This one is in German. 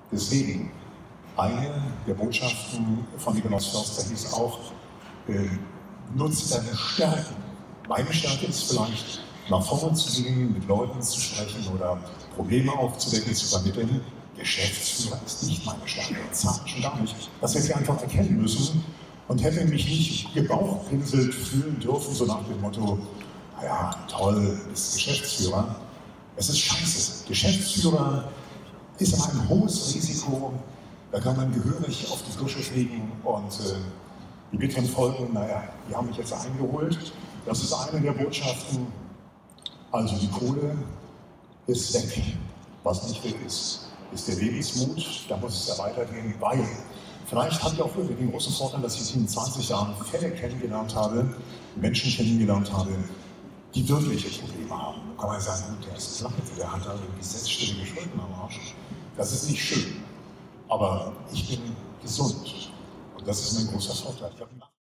Deswegen, eine der Botschaften von Nikolaus Förster hieß auch, nutzt deine Stärken. Meine Stärke ist vielleicht, nach vorne zu gehen, mit Leuten zu sprechen oder Probleme aufzudecken, zu vermitteln. Geschäftsführer ist nicht meine Stärke, schon gar nicht. Das hätte ich einfach erkennen müssen und hätte mich nicht gebauchpinselt fühlen dürfen, so nach dem Motto, naja, toll, du bist Geschäftsführer. Es ist scheiße. Geschäftsführer ist ein hohes Risiko, da kann man gehörig auf die Dusche fliegen und die bitteren Folgen, naja, die haben mich jetzt eingeholt. Das ist eine der Botschaften. Also die Kohle ist weg. Was nicht weg ist, ist der Lebensmut. Da muss es ja weitergehen, weil vielleicht habe ich auch wirklich den großen Vorteil, dass ich in 20 Jahren Fälle kennengelernt habe, Menschen kennengelernt habe, die wirkliche Probleme haben. Da kann man sagen, gut, der ist Pleite, der hat da irgendwie 6-stellige Schulden am Arsch. Das ist nicht schön. Aber ich bin gesund. Und das ist mein großer Vorteil.